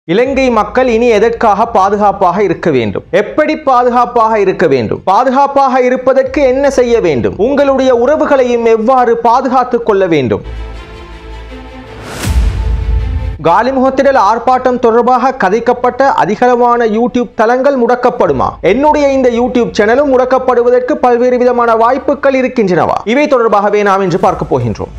இலங்கை மக்கள் இனி எதற்காக பாதுகாப்பாக இருக்க வேண்டும்? எப்படி பாதுகாப்பாக இருக்க வேண்டும்? பாதுகாப்பாக இருப்பதற்கு என்ன செய்ய வேண்டும்? உங்களுடைய உறவுகளையும் எவ்வாறு பாதுகாத்துக் கொள்ள வேண்டும்? காலிமுகத்திடல் ஆர்ப்பாட்டம் தொடர்பாக கதைக்கப்பட்ட அதிகளவான யூடியூப் தளங்கள் முடக்கப்படுமா? என்னுடைய இந்த யூடியூப் சேனலும் முடக்கப்படுவதற்கு பல்வேறு விதமான வாய்ப்புகள் இருக்கின்றனவா? இவை தொடர்பாகவே நாம் இன்று பார்க்க போகின்றோம்.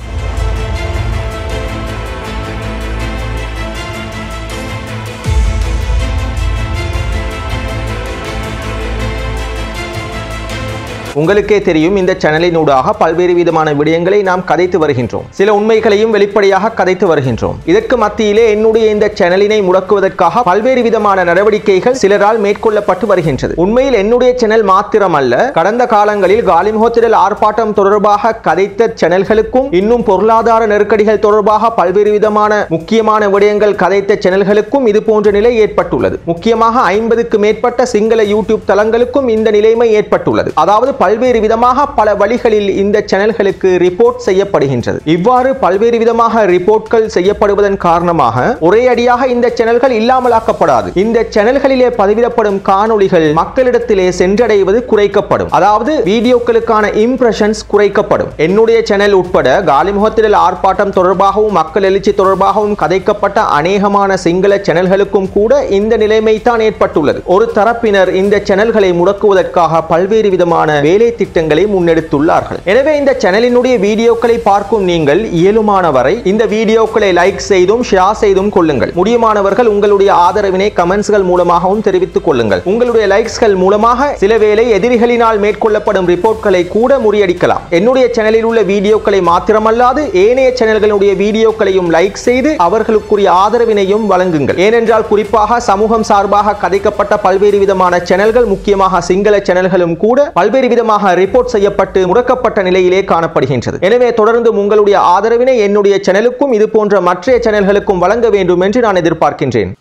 உங்களுக்கே தெரியும், இந்த சேனலினூடாக பல்வேறு விதமான விடயங்களை நாம் கதைத்து வருகின்றோம். சில உண்மைகளையும் வெளிப்படையாக கதைத்து வருகின்றோம். இதற்கு மத்தியிலே என்னுடைய இந்த சேனலினை முடக்குவதற்காக பல்வேறு விதமான நடவடிக்கைகள் சிலரால் மேற்கொள்ளப்பட்டு வருகின்றது. உண்மையில் என்னுடைய சேனல் மாத்திரமல்ல, கடந்த காலங்களில் காலிமுகத்திடல் ஆர்ப்பாட்டம் தொடர்பாக கதைத்த சேனல்களுக்கும் இன்னும் பொருளாதார நெருக்கடிகள் தொடர்பாக பல்வேறு விதமான முக்கியமான விடயங்கள் கதைத்த சேனல்களுக்கும் இது போன்ற நிலை ஏற்பட்டுள்ளது. முக்கியமாக 50க்கு மேற்பட்ட சிங்கள யூடியூப் தளங்களுக்கும் இந்த நிலைமை ஏற்பட்டுள்ளது. அதாவது பல்வேறு விதமாக பல வழிகளில் இந்த சேனல்களுக்கு ரிப்போர்ட் செய்யப்படுகின்றது. இவ்வாறு பல்வேறு விதமாக ரிப்போர்ட்கள் செய்யப்படுவதன் காரணமாக ஒரே அடியாக இந்த சேனல்கள் இல்லாமலாக்கப்படாது. இந்த சேனல்களிலே பதிவிடப்படும் காணொளிகள் மக்களிடத்திலே சென்றடைவது குறைக்கப்படும். அதாவது வீடியோக்களுக்கான இம்ப்ரெஷன்ஸ் குறைக்கப்படும். என்னுடைய சேனல் உட்பட காலிமுகத்திடல் ஆர்ப்பாட்டம் தொடர்பாகவும் மக்கள் எழுச்சி தொடர்பாகவும் கதைக்கப்பட்ட அநேகமான சிங்கள சேனல்களுக்கும் கூட இந்த நிலைமை தான் ஏற்பட்டுள்ளது. ஒரு தரப்பினர் இந்த சேனல்களை முடக்குவதற்காக பல்வேறு விதமான வேலை திட்டங்களை முன்னெடுத்துள்ளார்கள். எனவே இந்த சேனலினுடைய வீடியோக்களை பார்க்கும் நீங்கள் இயலுமான வரை இந்த வீடியோக்களை லைக் செய்தும் ஷேர் செய்தும் கொள்ளுங்கள். முடியுமானவர்கள் உங்களுடைய ஆதரவினை கமெண்ட்ஸ்கள் மூலமாகவும் தெரிவித்துக் கொள்ளுங்கள். உங்களுடைய லைக்ஸ்கள் மூலமாக சில வேளை எதிரிகளினால் மேற்கொள்ளப்படும் ரிப்போர்ட்களை கூட முறியடிக்கலாம். என்னுடைய சேனலில் உள்ள வீடியோக்களை மாத்திரமல்லாது ஏனைய சேனல்களுடைய வீடியோக்களையும் லைக் செய்து அவர்களுக்குரிய ஆதரவினையும் வழங்குங்கள். ஏனென்றால் குறிப்பாக சமூகம் சார்பாக கதைக்கப்பட்ட பல்வேறு விதமான சேனல்கள், முக்கியமாக சிங்கள சேனல்களும் கூட பல்வேறு விதமாக ரிப்போர்ட் செய்யப்பட்டு முடக்கப்பட்ட நிலையிலே காணப்படுகின்றது. எனவே தொடர்ந்து உங்களுடைய ஆதரவினை என்னுடைய சேனலுக்கும் இது போன்ற மற்ற சேனல்களுக்கும் வழங்க வேண்டும் என்று நான் எதிர்பார்க்கின்றேன்.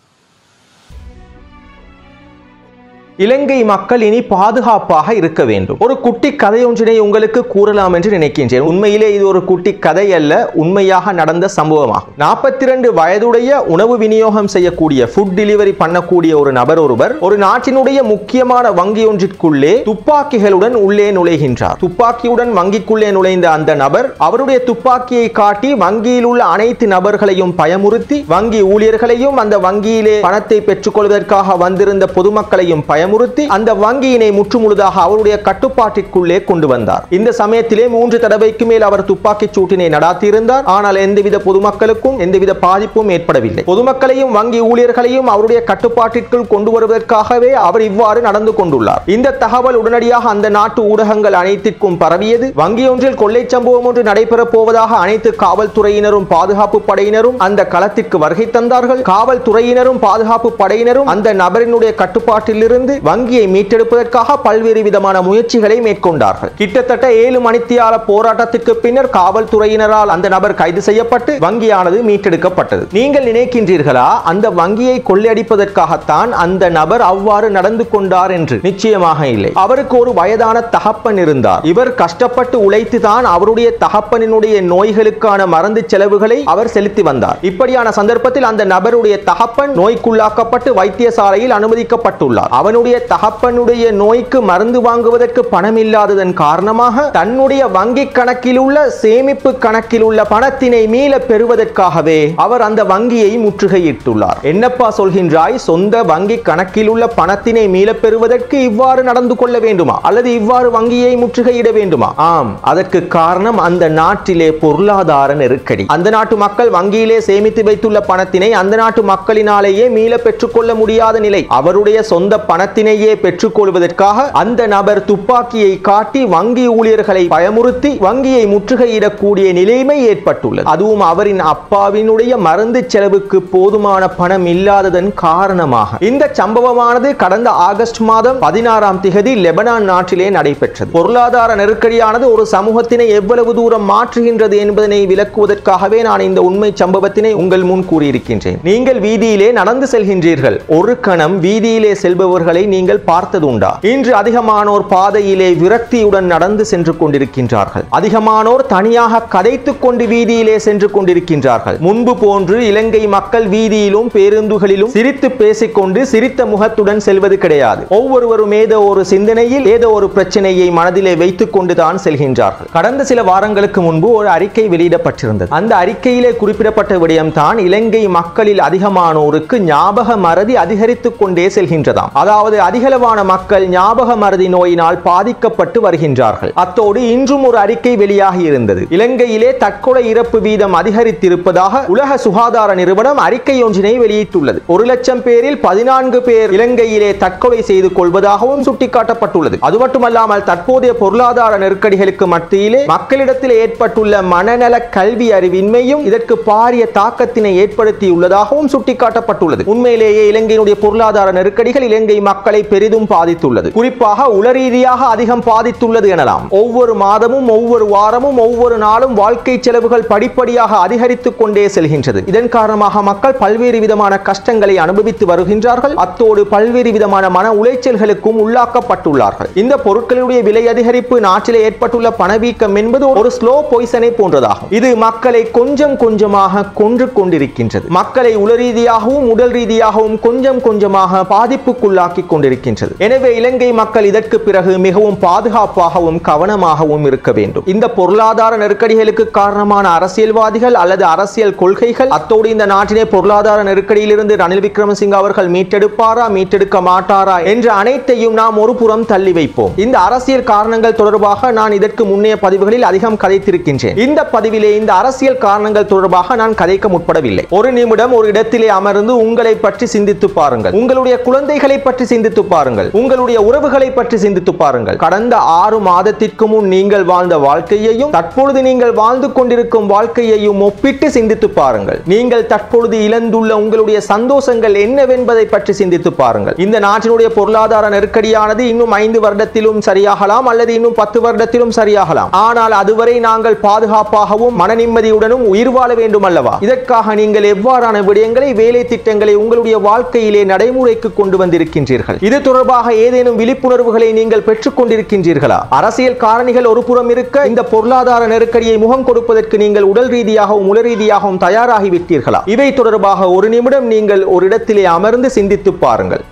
இலங்கை மக்கள் இனி பாதுகாப்பாக இருக்க வேண்டும். ஒரு குட்டி கதை ஒன்றினை உங்களுக்கு கூறலாம் என்று நினைக்கின்றேன். உண்மையிலே இது ஒரு குட்டி கதை அல்ல, உண்மையாக நடந்த சம்பவமாகும். 42 வயதுடைய உணவு விநியோகம் செய்யக்கூடிய ஃபுட் டெலிவரி பண்ணக்கூடிய ஒரு நபர் ஒருவர் ஒரு நாட்டினுடைய முக்கியமான வங்கி ஒன்றிற்குள்ளே துப்பாக்கிகளுடன் உள்ளே நுழைகின்றார். துப்பாக்கியுடன் வங்கிக்குள்ளே நுழைந்த அந்த நபர் அவருடைய துப்பாக்கியை காட்டி வங்கியில் உள்ள அனைத்து நபர்களையும் பயமுறுத்தி வங்கி ஊழியர்களையும் அந்த வங்கியிலே பணத்தை பெற்றுக் கொள்வதற்காக வந்திருந்த பொதுமக்களையும் பயமுறுத்தி அந்த வங்கியினை முற்றுமுழுதாக அவருடைய கட்டுப்பாட்டிற்குள்ளே கொண்டு வந்தார். இந்த சமயத்திலே 3 தடவைக்கு மேல் அவர் துப்பாக்கிச் சூட்டினை நடாத்தியிருந்தார். ஆனால் எந்தவித பொதுமக்களுக்கும் எந்தவித பாதிப்பும் ஏற்படவில்லை. பொதுமக்களையும் வங்கி ஊழியர்களையும் அவருடைய கட்டுப்பாட்டிற்குள் கொண்டு வருவதற்காகவே அவர் இவ்வாறு நடந்து கொண்டுள்ளார். இந்த தகவல் உடனடியாக அந்த நாட்டு ஊடகங்கள் அனைத்திற்கும் பரவியது. வங்கி ஒன்றில் கொள்ளை சம்பவம் ஒன்று நடைபெறப் போவதாக அனைத்து காவல்துறையினரும் பாதுகாப்பு படையினரும் அந்த களத்திற்கு வருகை தந்தார்கள். காவல்துறையினரும் பாதுகாப்பு படையினரும் அந்த நபரினுடைய கட்டுப்பாட்டில் இருந்து வங்கியை மீட்டெடுப்பதற்காக பல்வேறு விதமான முயற்சிகளை மேற்கொண்டார்கள். கிட்டத்தட்ட 7 மணித்தியால போராட்டத்திற்கு பின்னர் காவல்துறையினரால் அந்த நபர் கைது செய்யப்பட்டு வங்கியானது மீட்டெடுக்கப்பட்டது. நீங்கள் நினைக்கின்றீர்களா அந்த வங்கியை கொள்ளையடிப்பதற்காகத்தான் அந்த நபர் அவ்வாறு நடந்து கொண்டார் என்று? நிச்சயமாக இல்லை. அவருக்கு ஒரு வயதான தகப்பன் இருந்தார். இவர் கஷ்டப்பட்டு உழைத்துதான் அவருடைய தகப்பனினுடைய நோய்களுக்கான மருந்து செலவுகளை அவர் செலுத்தி வந்தார். இப்படியான சந்தர்ப்பத்தில் அந்த நபருடைய தகப்பன் நோய்க்குள்ளாக்கப்பட்டு வைத்தியசாலையில் அனுமதிக்கப்பட்டுள்ளார். அவனுடைய தகப்பனுடைய நோய்க்கு மருந்து வாங்குவதற்கு பணம் இல்லாததன் காரணமாக தன்னுடைய வங்கி கணக்கில் உள்ள சேமிப்பு கணக்கில் உள்ள பணத்தினை மீள பெறுவதற்காகவே அவர் அந்த வங்கியை முற்றுகையிட்டுள்ளார். என்னப்பா சொல்கின்றாய்? சொந்த வங்கி கணக்கில் உள்ள பணத்தினை மீள பெறுவதற்கு இவ்வாறு நடந்து கொள்ள வேண்டுமா? அல்லது இவ்வாறு வங்கியை முற்றுகையிட வேண்டுமா? ஆம், அதற்கு காரணம் அந்த நாட்டிலே பொருளாதார நெருக்கடி. அந்த நாட்டு மக்கள் வங்கியிலே சேமித்து வைத்துள்ள பணத்தினை அந்த நாட்டு மக்களினாலேயே மீள பெற்றுக்கொள்ள முடியாத நிலை. அவருடைய சொந்த பணத்தினையே பெற்றுக்கொள்வதற்காக அந்த நபர் துப்பாக்கியை காட்டி வங்கி ஊழியர்களை பயமுறுத்தி வங்கியை முற்றுகையிடக்கூடிய நிலைமை ஏற்பட்டுள்ளது. அதுவும் அவரின் அப்பாவினுடைய மருந்து செலவுக்கு போதுமான பணம் இல்லாததன் காரணமாக. இந்த சம்பவமானது கடந்த ஆகஸ்ட் மாதம் 16ஆம் திகதி லெபனான் நாட்டிலே நடைபெற்றது. பொருளாதார நெருக்கடியானது ஒரு சமூகத்தினை எவ்வளவு தூரம் மாற்றுகின்றது என்பதனை விளக்குவதற்காகவே நான் இந்த உண்மை சம்பவத்தினை உங்கள் முன் கூறியிருக்கின்றேன். நீங்கள் வீதியிலே நடந்து செல்கின்றீர்கள். ஒரு கணம் வீதியிலே செல்பவர்களை மக்களை நீங்கள் பார்த்ததுண்டா? இன்று அதிகமானோர் பாதையிலே விரக்தியுடன் நடந்து சென்று கொண்டிருக்கின்றார்கள். அதிகமானோர் தனியாக கதைத்துக் கொண்டு வீதியிலே சென்று கொண்டிருக்கின்றார்கள். முன்பு போன்று இலங்கை மக்கள் வீதியிலும் பேருந்துகளிலும் சிரித்து பேசிக்கொண்டு சிரித்த முகத்துடன் செல்வது கிடையாது. ஒவ்வொருவரும் ஏதோ ஒரு சிந்தனையில் ஏதோ ஒரு பிரச்சனையை மனதிலே வைத்துக் கொண்டுதான் செல்கின்றார்கள். கடந்த சில வாரங்களுக்கு முன்பு ஒரு அறிக்கை வெளியிடப்பட்டிருந்தது. அந்த அறிக்கையிலே குறிப்பிடப்பட்ட விடயம்தான் இலங்கை மக்களில் அதிகமானோருக்கு ஞாபக மறதி அதிகரித்துக் கொண்டே செல்கின்றதாம். அதாவது அதிகளவான மக்கள் ஞாபக மறதி நோயினால் பாதிக்கப்பட்டு வருகின்றார்கள். அத்தோடு இன்றும் ஒரு அறிக்கை வெளியாகி இருந்தது. இலங்கையிலே தற்கொலை இறப்பு வீதம் அதிகரித்திருப்பதாக உலக சுகாதார நிறுவனம் அறிக்கை ஒன்றினை வெளியிட்டுள்ளது. 1,00,000 பேரில் 14 பேர் இலங்கையிலே தற்கொலை செய்து கொள்வதாகவும் சுட்டிக்காட்டப்பட்டுள்ளது. அது மட்டுமல்லாமல் தற்போதைய பொருளாதார நெருக்கடிகளுக்கு மத்தியிலே மக்களிடத்தில் ஏற்பட்டுள்ள மனநல கல்வி அறிவின்மையும் இதற்கு பாரிய தாக்கத்தினை ஏற்படுத்தியுள்ளதாகவும் சுட்டிக்காட்டப்பட்டுள்ளது. உண்மையிலேயே இலங்கையினுடைய பொருளாதார நெருக்கடிகள் இலங்கை மக்களை பெரிதும் பாதித்துள்ளது. குறிப்பாக உளரீதியாக அதிகம் பாதித்துள்ளது எனலாம். ஒவ்வொரு மாதமும் ஒவ்வொரு வாரமும் ஒவ்வொரு நாளும் வாழ்க்கை செலவுகள் படிப்படியாக அதிகரித்துக் கொண்டே செல்கின்றது. இதன் காரணமாக மக்கள் பல்வேறு விதமான கஷ்டங்களை அனுபவித்து வருகின்றார்கள். அத்தோடு பல்வேறு விதமான மன உளைச்சல்களுக்கும் உள்ளாக்கப்பட்டுள்ளார்கள். இந்த பொருட்களுடைய விலை அதிகரிப்பு நாட்டிலே ஏற்பட்டுள்ள பணவீக்கம் என்பது ஒரு ஸ்லோ பாய்சனை போன்றதாகும். இது மக்களை கொஞ்சம் கொஞ்சமாக கொன்று கொண்டிருக்கின்றது. மக்களை உளரீதியாகவும் உடல் ரீதியாகவும் கொஞ்சம் கொஞ்சமாக பாதிப்புக்குள்ளாக்கி கொண்டிருக்கின்றது. எனவே இலங்கை மக்கள் இதற்கு பிறகு மிகவும் பாதுகாப்பாகவும் கவனமாகவும் இருக்க வேண்டும். இந்த பொருளாதார நெருக்கடிகளுக்கு காரணமான அரசியல்வாதிகள் அல்லது அரசியல் கொள்கைகள், அத்தோடு இந்த நாட்டினை பொருளாதார நெருக்கடியிலிருந்து ரணில் விக்ரமசிங்க அவர்கள் மீட்டெடுப்பாரா மீட்டெடுக்க மாட்டாரா என்ற அனைத்தையும் நாம் ஒரு புறம் தள்ளி வைப்போம். இந்த அரசியல் காரணங்கள் தொடர்பாக நான் இதற்கு முன்னைய பதிவுகளில் அதிகம் கதைத்திருக்கின்றேன். இந்த பதிவிலே இந்த அரசியல் காரணங்கள் தொடர்பாக நான் கதைக்க முற்படவில்லை. ஒரு நிமிடம் ஒரு இடத்திலே அமர்ந்து உங்களை பற்றி சிந்தித்து பாருங்கள். உங்களுடைய குழந்தைகளை பற்றி சிந்தித்து பாருங்கள். உங்களுடைய உறவுகளை பற்றி சிந்தித்து பாருங்கள். கடந்த 6 மாதத்திற்கு முன் நீங்கள் வாழ்ந்த வாழ்க்கையையும் தற்பொழுது நீங்கள் வாழ்ந்து கொண்டிருக்கும் வாழ்க்கையையும் ஒப்பிட்டு சிந்தித்து பாருங்கள். நீங்கள் தற்பொழுது இழந்துள்ள உங்களுடைய சந்தோஷங்கள் என்னவென்பதை பற்றி சிந்தித்து பாருங்கள். இந்த நாட்டினுடைய பொருளாதார நெருக்கடியானது இன்னும் 5 வருடத்திலும் சரியாகலாம் அல்லது இன்னும் 10 வருடத்திலும் சரியாகலாம். ஆனால் அதுவரை நாங்கள் பாதுகாப்பாகவும் மன நிம்மதியுடனும் உயிர் வாழ வேண்டும் அல்லவா? இதற்காக நீங்கள் எவ்வாறான விடயங்களை, வேலை திட்டங்களை உங்களுடைய வாழ்க்கையிலே நடைமுறைக்கு கொண்டு வந்திருக்கின்றீர்கள்? இது தொடர்பாக ஏதேனும் விழிப்புணர்வுகளை நீங்கள் பெற்றுக் கொண்டிருக்கின்றீர்களா? அரசியல் காரணிகள் ஒரு புறம் இருக்க, இந்த பொருளாதார நெருக்கடியை முகம் கொடுப்பதற்கு நீங்கள் உடல் ரீதியாகவும் உள ரீதியாகவும் தயாராகிவிட்டீர்களா? இவை தொடர்பாக ஒரு நிமிடம் நீங்கள் ஒரு இடத்திலே அமர்ந்து சிந்தித்து பாருங்கள்.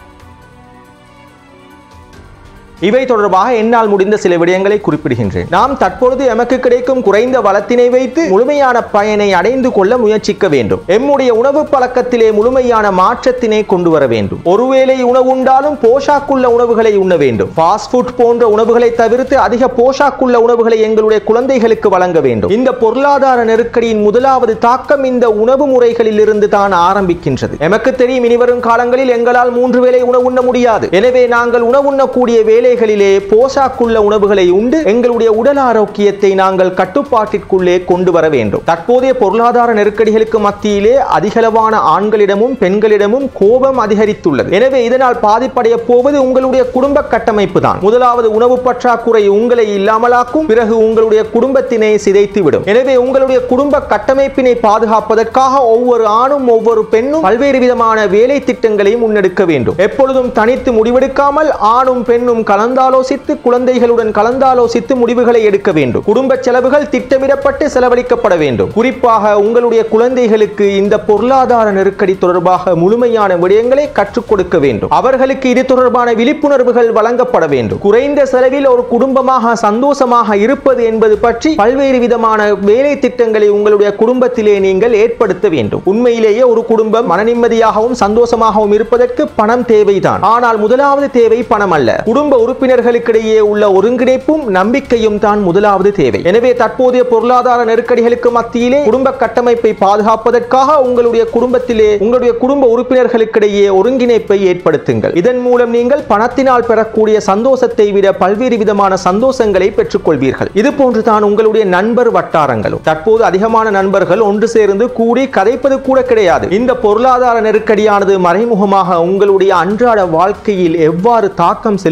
இவை தொடர்பாக என்னால் முடிந்த சில விடயங்களை குறிப்பிடுகின்றேன். நாம் தற்பொழுது எமக்கு கிடைக்கும் குறைந்த வளத்தினை வைத்து முழுமையான பயனை அடைந்து கொள்ள முயற்சிக்க வேண்டும். எம்முடைய உணவு பழக்கத்திலே முழுமையான மாற்றத்தினை கொண்டு வர வேண்டும். ஒருவேளை உணவு உண்டாலும் போஷாக்குள்ள உணவுகளை உண்ண வேண்டும். ஃபாஸ்ட் ஃபுட் போன்ற உணவுகளை தவிர்த்து அதிக போஷாக்குள்ள உணவுகளை எங்களுடைய குழந்தைகளுக்கு வழங்க வேண்டும். இந்த பொருளாதார நெருக்கடியின் முதலாவது தாக்கம் இந்த உணவு முறைகளில் இருந்து தான் ஆரம்பிக்கின்றது. எமக்கு தெரியும், இனிவரும் காலங்களில் எங்களால் 3 வேளை உணவு உண்ண முடியாது. எனவே நாங்கள் உணவு உண்ணக்கூடிய வேலைகளிலே போஷாக்குள்ள உணவுகளை உண்டு எங்களுடைய உடல் ஆரோக்கியத்தை நாங்கள் கட்டுப்பாட்டிற்குள்ளே கொண்டு வர வேண்டும். தற்போதைய பொருளாதார நெருக்கடிகளுக்கு மத்தியிலே அதிகளவான ஆண்களிடமும் பெண்களிடமும் கோபம் அதிகரித்துள்ளது. எனவே இதனால் பாதிப்படைய போவது உங்களுடைய குடும்ப கட்டமைப்பு தான். முதலாவது உணவு பற்றாக்குறை உங்களை இல்லாமலாக்கும், பிறகு உங்களுடைய குடும்பத்தினை சிதைத்துவிடும். எனவே உங்களுடைய குடும்ப கட்டமைப்பினை பாதுகாப்பதற்காக ஒவ்வொரு ஆணும் ஒவ்வொரு பெண்ணும் பல்வேறு விதமான வேலை திட்டங்களை முன்னெடுக்க வேண்டும். எப்பொழுதும் தனித்து முடிவெடுக்காமல் ஆணும் பெண்ணும் கலந்தாலோசித்து, குழந்தைகளுடன் கலந்தாலோசித்து முடிவுகளை எடுக்க வேண்டும். குடும்ப செலவுகள் திட்டமிடப்பட்டு செலவழிக்கப்பட வேண்டும். குறிப்பாக உங்களுடைய குழந்தைகளுக்கு இந்த பொருளாதார நெருக்கடி தொடர்பாக முழுமையான விடயங்களை கற்றுக் கொடுக்க வேண்டும். அவர்களுக்கு இது தொடர்பான விழிப்புணர்வுகள் வழங்கப்பட வேண்டும். குறைந்த செலவில் ஒரு குடும்பமாக சந்தோஷமாக இருப்பது என்பது பற்றி பல்வேறு விதமான வேலை திட்டங்களை உங்களுடைய குடும்பத்திலே நீங்கள் ஏற்படுத்த வேண்டும். உண்மையிலேயே ஒரு குடும்பம் மன நிம்மதியாகவும் சந்தோஷமாகவும் இருப்பதற்கு பணம் தேவைதான். ஆனால் முதலாவது தேவை பணம் அல்ல. குடும்ப உறுப்பினர்களுக்கிடையே உள்ள ஒருங்கிணைப்பும் நம்பிக்கையும் தான் முதலாவது தேவை. எனவே தற்போதைய பொருளாதார நெருக்கடிகளுக்கு மத்தியிலே குடும்ப கட்டமைப்பை பாதுகாப்பதற்காக உங்களுடைய குடும்பத்திலே உங்களுடைய குடும்ப உறுப்பினர்களுக்கிடையே ஒருங்கிணைப்பை ஏற்படுத்துங்கள். இதன் மூலம் நீங்கள் பணத்தினால் பெறக்கூடிய சந்தோஷத்தை விட பல்வேறு விதமான சந்தோஷங்களை பெற்றுக் கொள்வீர்கள். இது போன்றுதான் உங்களுடைய நண்பர் வட்டாரங்களும். தற்போது அதிகமான நண்பர்கள் ஒன்று சேர்ந்து கூடி கதைப்பது கூட கிடையாது. இந்த பொருளாதார நெருக்கடியானது மறைமுகமாக உங்களுடைய அன்றாட வாழ்க்கையில் எவ்வாறு தாக்கம் செலுத்தியுள்ளது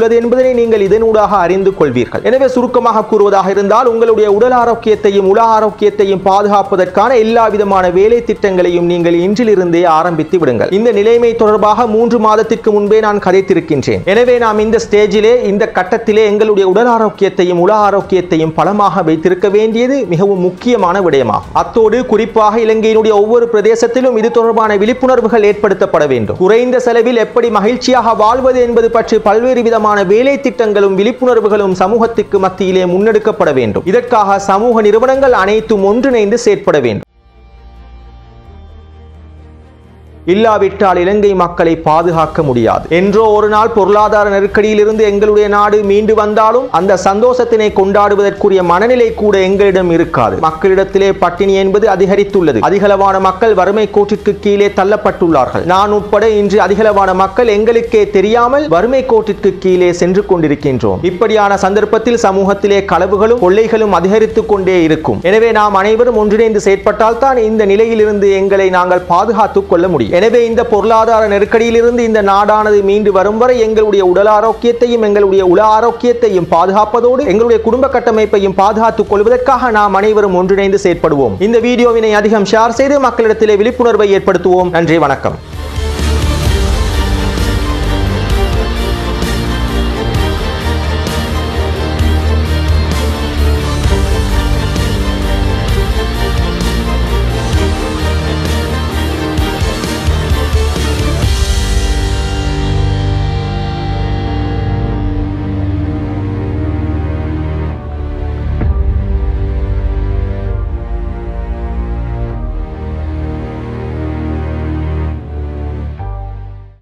உள்ளது என்பதனை நீங்கள் இதனூடாக அறிந்து கொள்வீர்கள். எனவே சுருக்கமாக கூறுவதாக இருந்தால் உங்களுடைய உடல் ஆரோக்கியத்தையும் உள ஆரோக்கியத்தையும் பாதுகாப்பதற்கான எல்லா விதமான வேலை திட்டங்களையும் நீங்கள் இன்றிலிருந்தே ஆரம்பித்து விடுங்கள். இந்த நிலைமை தொடர்பாக 3 மாதத்திற்கு முன்பே நான் கதைத்திருக்கின்றேன். எனவே நாம் இந்த ஸ்டேஜிலே இந்த கட்டத்திலே எங்களுடைய உடல் ஆரோக்கியத்தையும் உள ஆரோக்கியத்தையும் பலமாக வைத்திருக்க வேண்டியது மிகவும் முக்கியமான விடயமாகும். அத்தோடு குறிப்பாக இலங்கையினுடைய ஒவ்வொரு பிரதேசத்திலும் இது தொடர்பான விழிப்புணர்வுகள் ஏற்படுத்தப்பட வேண்டும். குறைந்த செலவில் எப்படி மகிழ்ச்சியாக வாழ்வது என்பது பற்றி பல்வேறு விதமான வேலை திட்டங்களும் விழிப்புணர்வுகளும் சமூகத்திற்கு மத்தியிலே முன்னெடுக்கப்பட வேண்டும். இதற்காக சமூக நிறுவனங்கள் அனைத்தும் ஒன்றிணைந்து செயற்பட வேண்டும். இல்லாவிட்டால் இலங்கை மக்களை பாதுகாக்க முடியாது. என்றோ ஒரு நாள் பொருளாதார நெருக்கடியில் இருந்து எங்களுடைய நாடு மீண்டு வந்தாலும் அந்த சந்தோஷத்தினை கொண்டாடுவதற்குரிய மனநிலை கூட எங்களிடம் இருக்காது. மக்களிடத்திலே பட்டினி என்பது அதிகரித்துள்ளது. அதிகளவான மக்கள் வறுமை கோட்டிற்கு கீழே தள்ளப்பட்டுள்ளார்கள். நான் உட்பட இன்று அதிகளவான மக்கள் எங்களுக்கே தெரியாமல் வறுமை கோட்டிற்கு கீழே சென்று கொண்டிருக்கின்றோம். இப்படியான சந்தர்ப்பத்தில் சமூகத்திலே களவுகளும் கொள்ளைகளும் அதிகரித்துக் கொண்டே இருக்கும். எனவே நாம் அனைவரும் ஒன்றிணைந்து செயற்பட்டால் தான் இந்த நிலையிலிருந்து எங்களை நாங்கள் பாதுகாத்துக் கொள்ள முடியும். எனவே இந்த பொருளாதார நெருக்கடியிலிருந்து இந்த நாடானது மீண்டு வரும் வரை எங்களுடைய உடல் ஆரோக்கியத்தையும் எங்களுடைய உள ஆரோக்கியத்தையும் பாதுகாப்பதோடு எங்களுடைய குடும்ப கட்டமைப்பையும் பாதுகாத்துக் கொள்வதற்காக நாம் அனைவரும் ஒன்றிணைந்து செயற்படுவோம். இந்த வீடியோவினை அதிகம் ஷேர் செய்து மக்களிடத்திலே விழிப்புணர்வை ஏற்படுத்துவோம். நன்றி, வணக்கம்.